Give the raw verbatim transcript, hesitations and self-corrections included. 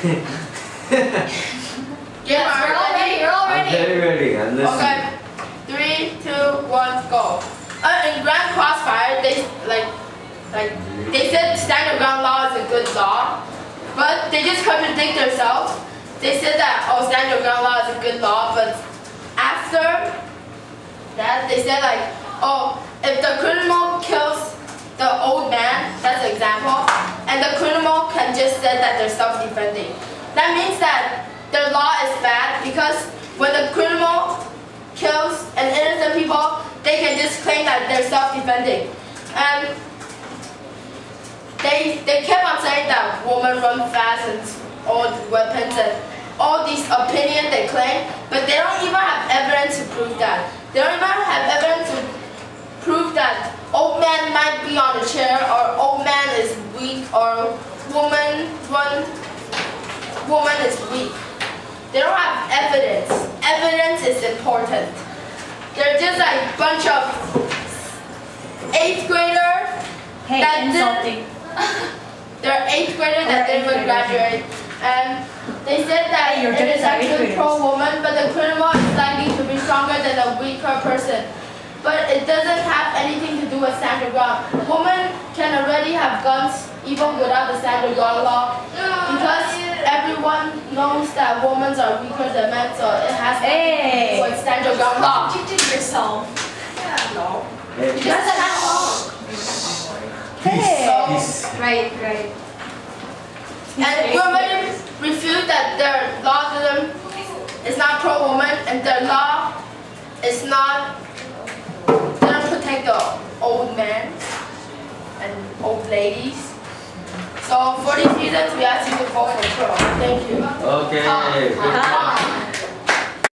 Yes, we're all ready. We're all ready. I'm very ready. I'm listening. Okay. Three, two, one, go. Uh, in Grand Crossfire, they like, like they said stand your ground law is a good law, but they just contradict themselves. They said that oh, stand your ground law is a good law, but after that, they said like oh, if the criminal kills the old man, that's an example, and the criminal can just say that they're self-defending. That means that their law is bad because when the criminal kills an innocent people, they can just claim that they're self-defending. And they they kept on saying that women run fast and all weapons and all these opinions they claim, but they don't even have evidence to prove that. They don't even have evidence to prove that old man might be on a chair or old man is weak or woman run woman is weak. They don't have evidence. Evidence is important. They're just like a bunch of eighth grader hey, that insulting. They're eighth grader that didn't even graduate. And they said that hey, it is actually pro-woman, but the criminal is likely to be stronger than a weaker person. But it doesn't have anything to do with stand your ground. Women can already have guns even without the stand your ground law because everyone knows that women are weaker than men, so it has hey. to do with stand your ground law. You did yourself. Yeah, no. Hey. You guys are not wrong. Hey. So, right, right. and we already refute that their law is not pro-woman and their law is not doesn't protect the old men and old ladies. So for these reasons, we ask you to vote for pro. Thank you. Okay. Uh,